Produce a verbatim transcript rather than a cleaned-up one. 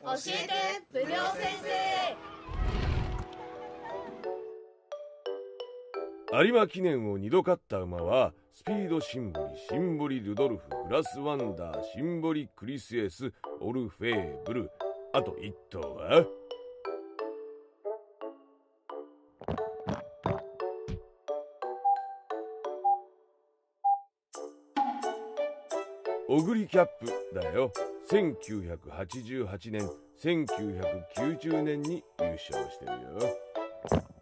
教えて不良先生。有馬記念をにど勝った馬はスピードシンボリ、シンボリルドルフ、グラスワンダー、シンボリクリスエス、オルフェーブル。あといっ頭はオグリキャップだよ。せんきゅうひゃくはちじゅうはちねん、せんきゅうひゃくきゅうじゅうねんに優勝してるよ。